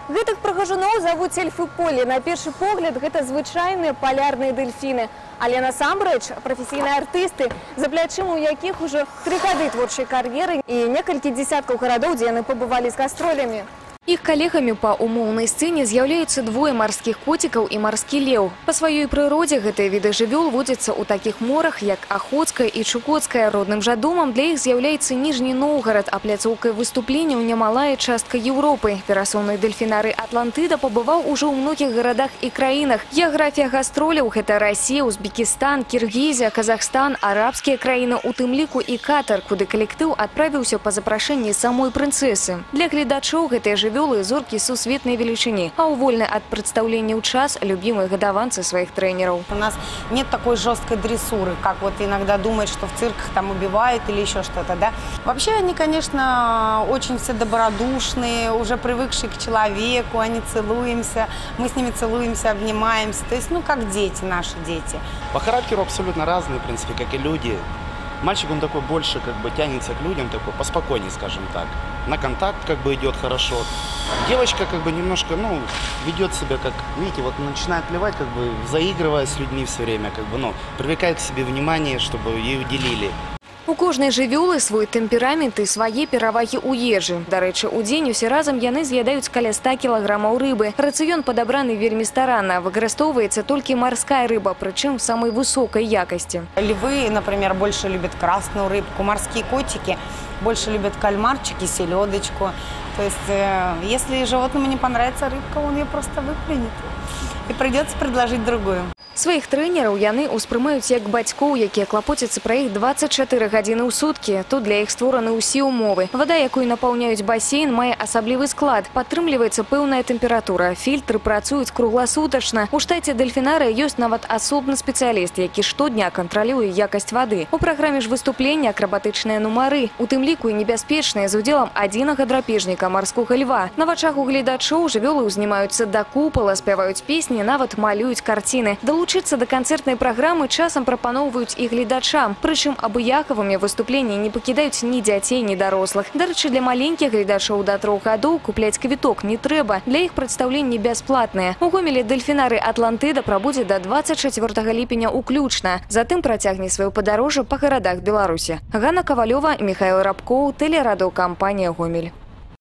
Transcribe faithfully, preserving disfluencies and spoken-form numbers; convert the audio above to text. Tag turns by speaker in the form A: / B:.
A: Гэтых прыгажуноў завуць эльфы-полі. На першы погляд гэта звычайныя палярныя дэльфіны. Але насамрэч прафесійныя артысты, за плячыма у якіх ужо тры гады творчай кар'еры і некалькі дзесяткаў гарадоў, дзе яны пабывалі з гастролямі. Их коллегами по умоўнай сцэне з'яўляюцца двое морских котиков и морский лев. По своей природе гэтыя віды жывёл водзяцца ў таких морах, як Охотская и Чукотская. Родным жа домам для іх з'яўляецца Ніжні Новгород, а пляцоўкай выступленняў немалая частка Европы. Перасоўны дельфінарый Атлантыда побываў ужо ў многіх гарадах и краінах. Геаграфія гастроляў – гэта Россия, Узбекистан, Киргизия, Казахстан, арабскія краіны, у тым ліку і Катар, куды калектыў адправіўся па запрашэнні самой прынцэсы. Для гледачоў гэтыя жывёлы зоркі сусветнай величини, а у вольны от представления час любимые годованцы своих тренеров.
B: У нас нет такой жесткой дрессуры, как вот иногда думают, что в цирках там убивают или еще что-то, да. Вообще они, конечно, очень все добродушные, уже привыкшие к человеку, они целуемся, мы с ними целуемся, обнимаемся, то есть, ну, как дети, наши дети.
C: По характеру абсолютно разные, в принципе, как и люди. Мальчик, он такой больше как бы тянется к людям, такой поспокойнее, скажем так. На контакт как бы идет хорошо. Девочка как бы немножко, ну, ведет себя как, видите, вот начинает плевать, как бы заигрывая с людьми все время, как бы, ну, привлекает к себе внимание, чтобы ей уделили.
A: У кожнай жывёлы свой тэмперамент і свае перавагі ў ежы. Дарэчы, у дзень усе разам яны з'ядаюць каля ста кілаграмаў рыбы. Рацыён падабраны вельмі старанна. Выкарыстоўваецца толькі марская рыба, прычым в самой высокой якости.
B: Львы, например, больше любят красную рыбку, морские котики больше любят кальмарчики, селедочку. То есть, э, если животному не понравится рыбка, он ее просто выплюнет. И придется предложить другую.
A: Своих тренераў яны ўспрымаюць як бацькоў, якія клапоцяцца пра іх двадцать четыре гадзіны ў суткі. Тут для іх створаны ўсе ўмовы. Вада, якую напаўняюць басейн, мае асаблівы склад. Падтрымліваецца пэўная тэмпература. Фільтры працуюць кругласутачна. У штаце дельфінарыя ёсць нават асобны спецыяліст, які штодня кантралюе якасць вады. У праграме ж выступлення акрабатычныя нумары, у тым ліку і небяспечныя з удзелам адзінага драпежніка марскога льва. На вачах у гледачоў жывёлы ўзнімаюцца да купала, спяваюць песні, нават малююць карціны. Долучиться до концертной программы часам прапаноўваюць і гледачам. Прычым абыякавымі выступленні не пакідаюць ні дзяцей, ні дарослых. Дарэчы, для маленькіх гледачоў да трох гадоў купляць квіток не трэба. Для іх прадстаўленні бясплатныя. У Гомелі дельфінарый Атлантыда прабудзе до двадцать четвёртага ліпеня уключна. Затым працягне сваё падарожжа па гарадах Беларусі. Ганна Ковалёва, Михаил Рабкоў, тэлерадыёкампанія Гомель.